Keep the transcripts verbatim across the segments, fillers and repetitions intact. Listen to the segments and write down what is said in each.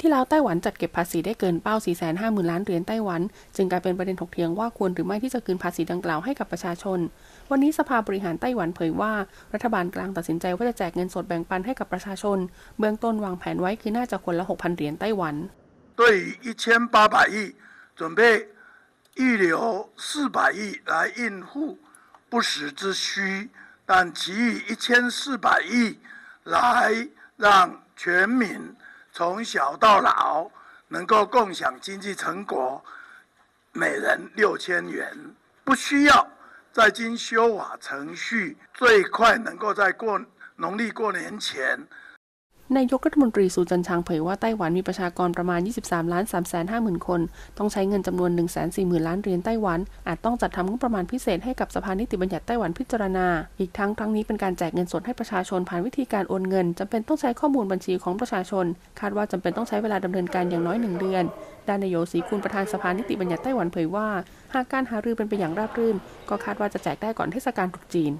ที่แล้วไต้หวันจัดเก็บภาษีได้เกินเป้า สี่แสนห้าหมื่น ล้านเหรียญไต้หวันจึงกลายเป็นประเด็นถกเถียงว่าควรหรือไม่ที่จะคืนภาษีดังกล่าวให้กับประชาชนวันนี้สภาบริหารไต้หวันเผยว่ารัฐบาลกลางตัดสินใจว่าจะแจกเงินสดแบ่งปันให้กับประชาชนเบื้องต้นวางแผนไว้คือน่าจะคนละ หกพัน เหรียญไต้หวัน对于一千八百亿准备预留四百亿来应付不时之需但其余一千四百亿来让全民从小到老能够共享经济成果每人六千元不需要再经修法程序最快能够在过农历过年前นายกรัฐมนตรีซูจันชางเผยว่าไต้หวันมีประชากรประมาณ ยี่สิบสามล้านสามแสนห้าหมื่น คนต้องใช้เงินจำนวน หนึ่งแสนสี่หมื่น ล้านเหรียญไต้หวันอาจต้องจัดทำงบประมาณพิเศษให้กับสภานิติบัญญัติไต้หวันพิจารณาอีกทั้งครั้งนี้เป็นการแจกเงินสดให้ประชาชนผ่านวิธีการโอนเงินจำเป็นต้องใช้ข้อมูลบัญชีของประชาชนคาดว่าจำเป็นต้องใช้เวลาดำเนินการอย่างน้อยหนึ่งเดือนด้านนายโยศรีกุลประธานสภานิติบัญญัติไต้หวันเผยว่าหากการหารือเป็นไปอย่างราบรื่นก็คาดว่าจะแจกได้ก่อนเทศกาลตรุษจีน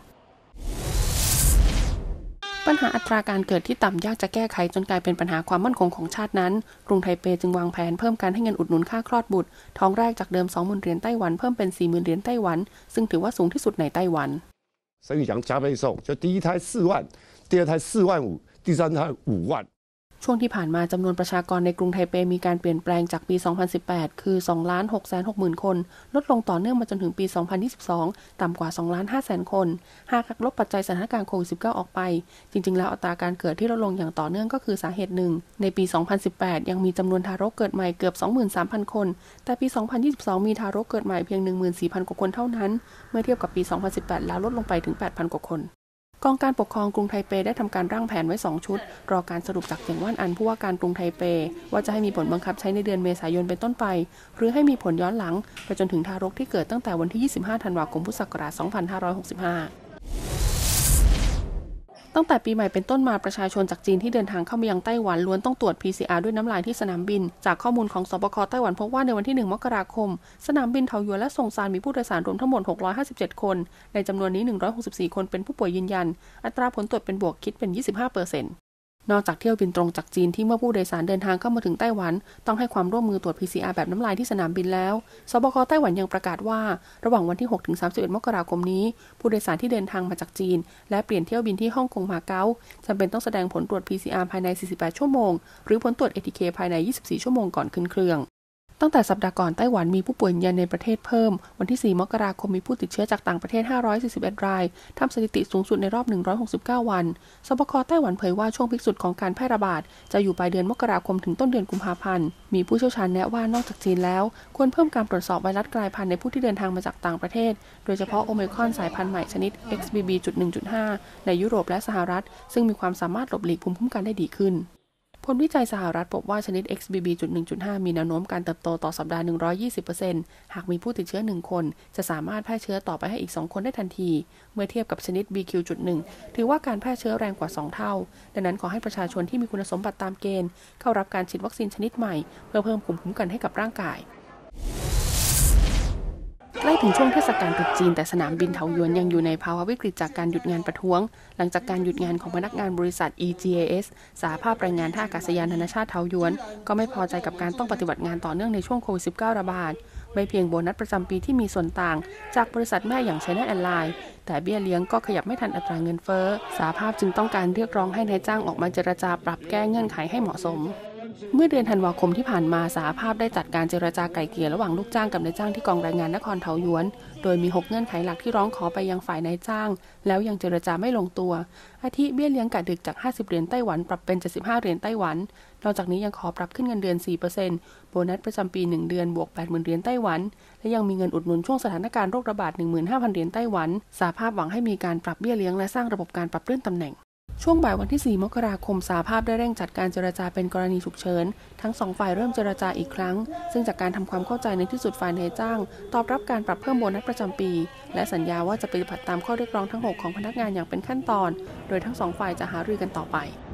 ปัญหาอัตราการเกิดที่ต่ำยากจะแก้ไขจนกลายเป็นปัญหาความมั่นคงของชาตินั้นกรุงไทเปจึงวางแผนเพิ่มการให้เงินอุดหนุนค่าคลอดบุตรท้องแรกจากเดิม สองหมื่น เหรียญไต้หวันเพิ่มเป็น สี่หมื่น เหรียญไต้หวันซึ่งถือว่าสูงที่สุดในไต้หวัน生育奖加倍送就第一胎四万第二胎四万五第三胎五万ช่วงที่ผ่านมาจำนวนประชากรในกรุงไทเปมีการเปลี่ยนแปลงจากปี สองพันสิบแปด คือ สองล้านหกแสนหกหมื่น คนลดลงต่อเนื่องมาจนถึงปี สองพันยี่สิบสอง ต่ำกว่า สองล้านห้าแสน คนหากหักลบปัจจัยสถานการณ์โควิด สิบเก้า ออกไปจริงๆแล้วอัตราการเกิดที่ลดลงอย่างต่อเนื่องก็คือสาเหตุหนึ่งในปี สองพันสิบแปด ยังมีจำนวนทารกเกิดใหม่เกือบ สองหมื่นสามพัน คนแต่ปี สองพันยี่สิบสอง มีทารกเกิดใหม่เพียง หนึ่งหมื่นสี่พัน กว่าคนเท่านั้นเมื่อเทียบกับปี สองพันสิบแปด แล้วลดลงไปถึง แปดพัน กว่าคนกองการปกครองกรุงไทเปได้ทำการร่างแผนไว้สองชุดรอการสรุปจากเจียงว่านอันผู้ว่าการกรุงไทเปว่าจะให้มีผลบังคับใช้ในเดือนเมษายนเป็นต้นไปหรือให้มีผลย้อนหลังไปจนถึงทารกที่เกิดตั้งแต่วันที่ยี่สิบห้าธันวาคมพุทธศักราชสองพันห้าร้อยหกสิบห้าตั้งแต่ปีใหม่เป็นต้นมาประชาชนจากจีนที่เดินทางเข้ามายังไต้หวันล้วนต้องตรวจ พี ซี อาร์ ด้วยน้ำลายที่สนามบินจากข้อมูลของสบคไต้หวันพบว่าในวันที่หนึ่งมกราคมสนามบินเถาหยวนและซงซานมีผู้โดยสารรวมทั้งหมดหกร้อยห้าสิบเจ็ดคนในจำนวนนี้หนึ่งร้อยหกสิบสี่คนเป็นผู้ป่วยยืนยันอัตราผลตรวจเป็นบวกคิดเป็น ยี่สิบห้าเปอร์เซ็นต์นอกจากเที่ยวบินตรงจากจีนที่เมื่อผู้โดยสารเดินทางเข้ามาถึงไต้หวันต้องให้ความร่วมมือตรวจ พี ซี อาร์ แบบน้ำลายที่สนามบินแล้วสบคไต้หวันยังประกาศว่าระหว่างวันที่หกถึงสามสิบเอ็ดมกราคมนี้ผู้โดยสารที่เดินทางมาจากจีนและเปลี่ยนเที่ยวบินที่ฮ่องกงมาเก๊าจำเป็นต้องแสดงผลตรวจ พี ซี อาร์ ภายในสี่สิบแปดชั่วโมงหรือผลตรวจ เอ ที เค ภายในยี่สิบสี่ชั่วโมงก่อนขึ้นเครื่องตั้งแต่สัปดาห์ก่อนไต้หวันมีผู้ป่วยยืนยันในประเทศเพิ่มวันที่สี่มกราคมมีผู้ติดเชื้อจากต่างประเทศห้าร้อยสี่สิบเอ็ดรายทำสถิติสูงสุดในรอบหนึ่งร้อยหกสิบเก้าวันสบคไต้หวันเผยว่าช่วงพีคสุดของการแพร่ระบาดจะอยู่ปลายเดือนมกราคมถึงต้นเดือนกุมภาพันธ์มีผู้เชี่ยวชาญแนะว่านอกจากจีนแล้วควรเพิ่มการตรวจสอบไวรัสกลายพันธุ์ในผู้ที่เดินทางมาจากต่างประเทศโดยเฉพาะโอไมครอนสายพันธุ์ใหม่ชนิด เอ็กซ์ บี บี จุด หนึ่ง จุด ห้า ในยุโรปและสหรัฐซึ่งมีความสามารถหลบหลีกภูมิคุ้มกันได้ดีขึ้นผลวิจัยสหรัฐพบว่าชนิด เอ็กซ์ บี บี จุด หนึ่ง จุด ห้า มีแนวโน้มการเติบโตต่อสัปดาห์ หนึ่งร้อยยี่สิบเปอร์เซ็นต์ หากมีผู้ติดเชื้อหนึ่งคนจะสามารถแพร่เชื้อต่อไปให้อีกสองคนได้ทันทีเมื่อเทียบกับชนิด บี คิว จุด หนึ่ง ถือว่าการแพร่เชื้อแรงกว่าสองเท่าดังนั้นขอให้ประชาชนที่มีคุณสมบัติตามเกณฑ์เข้ารับการฉีดวัคซีนชนิดใหม่เพื่อเพิ่มภูมิคุ้มกันให้กับร่างกายใกล้ถึงช่วงเทศกาลตรุษจีนแต่สนามบินเถาหยวนยังอยู่ในภาวะวิกฤตจากการหยุดงานประท้วงหลังจากการหยุดงานของพนักงานบริษัท อี จี เอ เอส สหภาพแรงงานท่าอากาศยานนานาชาติเถาหยวนก็ไม่พอใจกับการต้องปฏิบัติงานต่อเนื่องในช่วงโควิด สิบเก้า ระบาดไม่เพียงโบนัสประจำปีที่มีส่วนต่างจากบริษัทแม่อย่าง China Airlines แต่เบี้ยเลี้ยงก็ขยับไม่ทันอัตราเงินเฟ้อสหภาพจึงต้องการเรียกร้องให้นายจ้างออกมาเจรจาปรับแก้เงื่อนไขให้เหมาะสมเมื่อเดือนธันวาคมที่ผ่านมาสหภาพได้จัดการเจรจาไกล่เกลี่ยระหว่างลูกจ้างกับนายจ้างที่กองแรงงานนครเถาหยวนโดยมีหกเงื่อนไขหลักที่ร้องขอไปยังฝ่ายนายจ้างแล้วยังเจรจาไม่ลงตัวอาทิเบี้ยเลี้ยงกะดึกจากห้าสิบเหรียญไต้หวันปรับเป็นเจ็ดสิบห้าเหรียญไต้หวันนอกจากนี้ยังขอปรับขึ้นเงินเดือน สี่เปอร์เซ็นต์ โบนัสประจำปีหนึ่งเดือนบวก แปดหมื่น เหรียญไต้หวันและยังมีเงินอุดหนุนช่วงสถานการณ์โรคระบาด หนึ่งหมื่นห้าพัน เหรียญไต้หวันสหภาพหวังให้มีการปรับเบี้ยเลี้ยงและสร้างระบบการปรับเลื่อนตำแหน่งช่วงบ่ายวันที่สี่มกราคมสหภาพได้เร่งจัดการเจรจาเป็นกรณีฉุกเฉินทั้งสองฝ่ายเริ่มเจรจาอีกครั้งซึ่งจากการทำความเข้าใจในที่สุดฝ่ายนายจ้างตอบรับการปรับเพิ่มโบนัสประจำปีและสัญญาว่าจะปฏิบัติตามข้อเรียกร้องทั้งหกของพนักงานอย่างเป็นขั้นตอนโดยทั้งสองฝ่ายจะหารือกันต่อไป